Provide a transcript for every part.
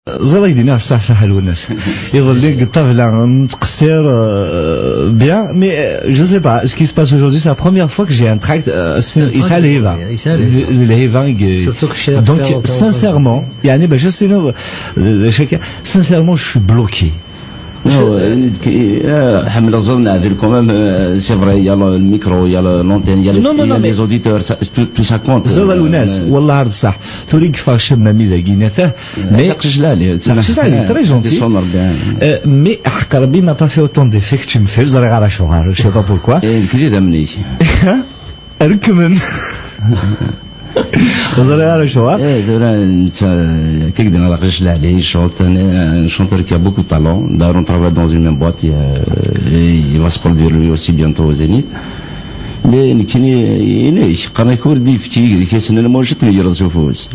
زرا يدينا الصح صح الوناس يظل لك الطفله متقصر bien mais je sais pas ce qui se passe aujourd'hui c'est la première fois que j'ai un tract يسال هيفا donc sincèrement يعني باش نسينا sincèrement je suis bloqué. حمل الظن هذيكم سي فري يلا الميكرو يلا لونتين يلا لي زوديتور تو سا كونت زاد الناس والله عرض صح توري كيفاش شمه ميدا كيناته مي تقجلالي تري جونتي مي حق ربي ما با في اوتون ديفيكت tu me fais زري على شو je sais pas pourquoi كذا مني ركمن زري على شو دابا انت كي قلنا لا قجل عليه chanteur qui a beaucoup de talent d'ailleurs on travaille dans une même boîte il va se produire lui aussi bientôt au Zénith mais كاين قرا كوردي في كي كيسن الموجه تغير تشوفوش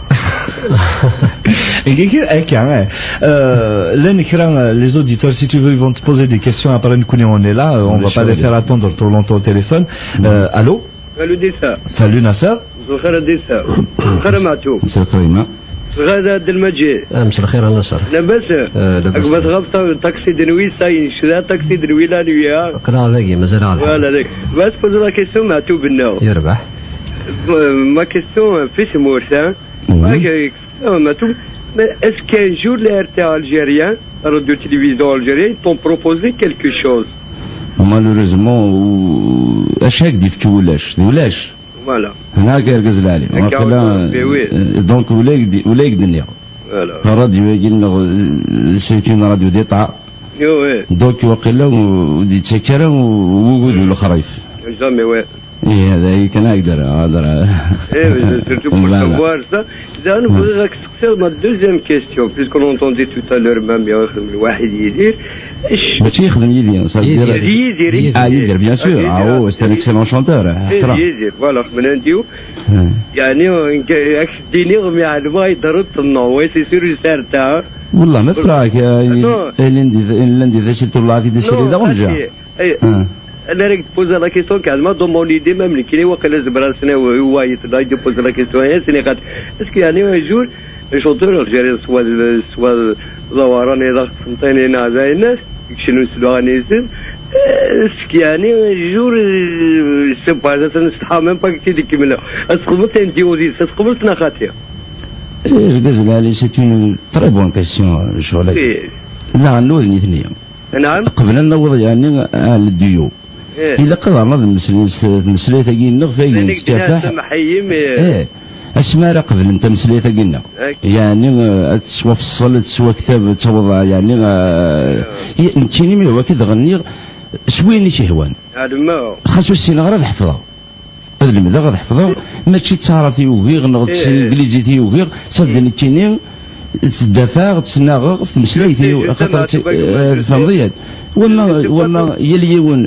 les auditeurs, si tu veux, ils vont te poser des questions. Après, on est là, on va pas les faire attendre trop longtemps au téléphone. Allô? Salut Dessa. Salut Nasser. Bonjour Dessa. Bonjour Matou. مساء الخير. غدا عبد المجيد. مساء الخير نصر. لاباس؟ لاباس غبطة تاكسي دنوي ساين شرا تاكسي دنوي لا نويا. قرا باقي مازال عارف. فوالا داك. بس بوز لا كيسيون Matou بالنو. يربح. Ma question fils Moursin. Matou. Mais est-ce qu'un jour les RT algériens, la radio-télévision algérienne, t'ont proposé quelque chose? Malheureusement, اش هيك ديف ولاش فوالا هنا كيركز لالي دونك ولا يقدني فوالا الراديو يقول سيتين راديو ديطا دونك وقيلا ودي تسكر ووجود الخريف جامي وي هذا كان هذا surtout pour savoir ça. انا بغيت نسقسيك ما دوزيام كيستيون puisqu'on entendait tout à l'heure même يخدم الواحد يدير ماشي يخدم يدير بيان سور سي ان اكسيلون شونتور يدير فوالا خدمنا نديو يعني ديني غمي على ما يضرب النو سي سور سارتا والله ما فراك اللي ذا سي طلع في دسري ذا ونجا انا راك تبوز لا كيسيون كاع دون مون ايدي ميم اللي كاين واقيلا زبرا سنه هو يطلع يبوز لا كيسيون هي سني قاد اسكو يعني un jour شونتور الجيري سوا دوراني ضغط فهمتني نازا الناس شنو سلوانيزم اسكو يعني un jour سي با نستحى ميم با كي كيملا اسقبل تنديوزي اسقبل تناخاتيا غزالي سي اون تري بون كيسيون شغل لا نوذني ثنيه نعم قبل أن نوض يعني على الديو إلا قدرنا المسلية تاقينا فاين نستفتح اسمها قبل انت مسلية تاقينا يعني تسوى في الصلاة تسوى كتاب توضع يعني كيني مي هو كي غني سويني شهوان خاصو السينة غير حفظها هذا المدى غير حفظها ماشي تعرف يوغيغ نغد انجليزي تيوغيغ صدقني كيني تدافع تسناغ في مسلايتي خاطر فهمتي وما يليون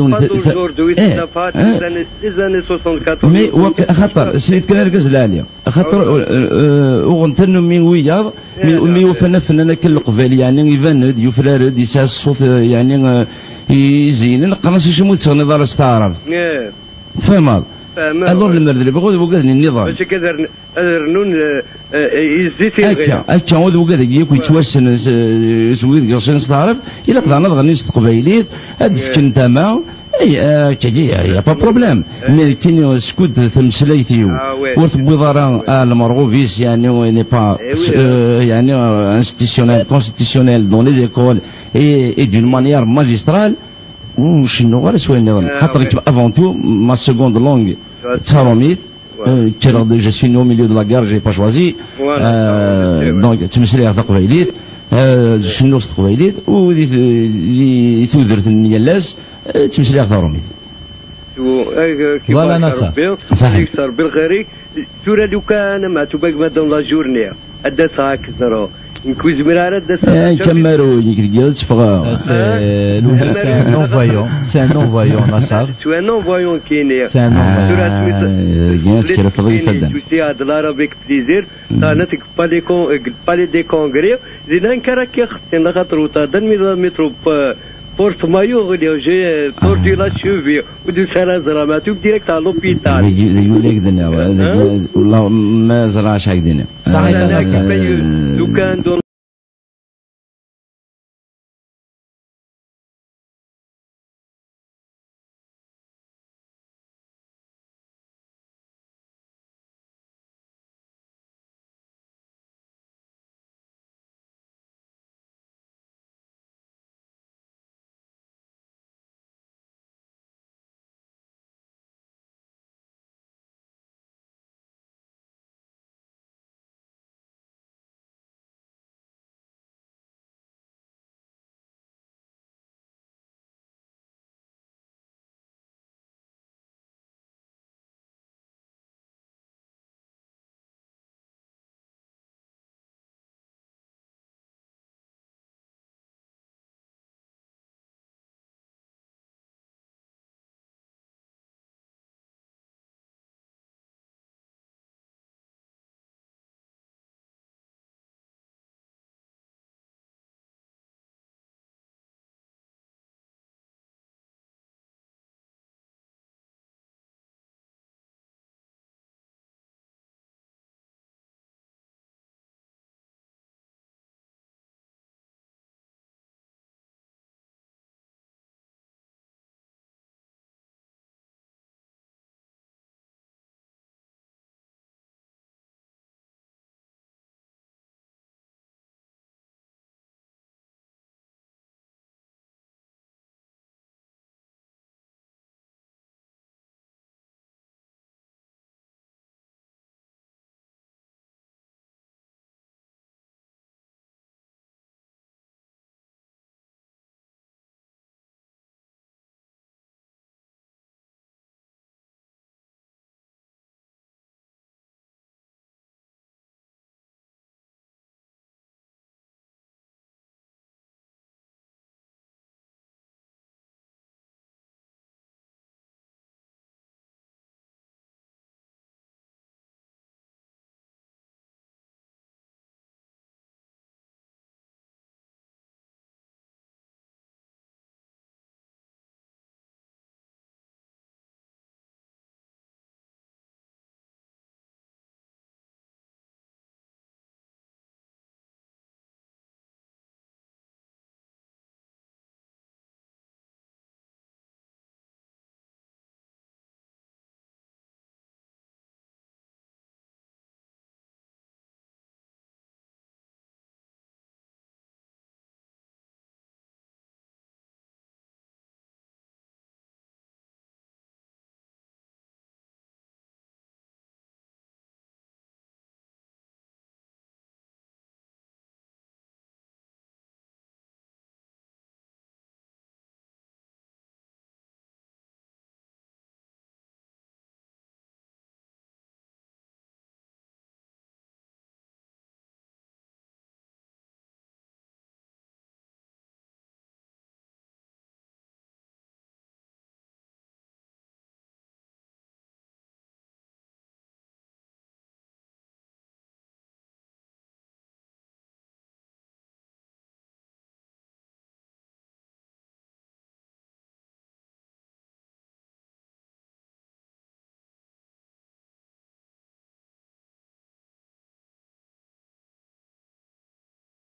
مي خاطر سيد كان ركز لاليا خاطر وغنتنو من وياض مي وفنا فنانا كل قبال يعني يفند يفرارد يساس الصوت يعني يزين قناص يشمو تسغني دار استعرف فهمت الور المردلي بغوا وقادني النظام باش كذا رنون يزيتي هكا هو وقاد ياك يتوسن سويد قرشين استعرف الا قدرنا نغني قبايليت هاد فكن تما اي كي يا با بروبليم مي كاين سكوت تمسلايتي ورتبو ضرا المرغوفيس يعني ني با يعني انستيسيونيل كونستيسيونيل دون لي زيكول اي دون مانيير ماجسترال وشنو غير سوى النظام خاطر افون تو ما سكوند لونغ تسالوميت كيرا ديجا سيني او ميليو دو لا كار جي با شوازي دونك تمسلي تقبايليت شنو تقبايليت ودي ثودرت النيالاس تمسلي تروميت فوالا نصر صحيح صار بالغري سورة لو كان ما تبقى ما دون لا جورني ادى ساك زرو نكوز مرارة دسا كمارو يقدر تفغا c'est un non-voyant Nassar tu es un non-voyant كيني c'est un non-voyant tu sais à de l'arabique plaisir تانتك بالي دي كونغري زين كراك يختن خاطر وتادن مترو بورت مايو غادي جي بورتي لا شوفي ودي سرا زراماتو ديريكت على لوبيتال يقول لك دنا والله ما زراش هكذا صحيح لو كان